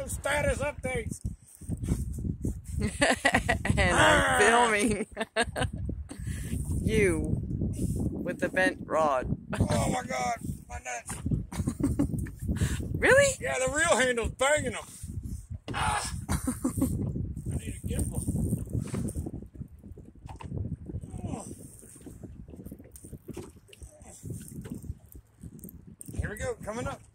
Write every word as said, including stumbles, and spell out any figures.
No status updates. And I'm filming you with the bent rod. Oh my God, my nuts. Really? Yeah, the real handle's banging them. Ah. I need a gimbal. Oh. Here we go, coming up.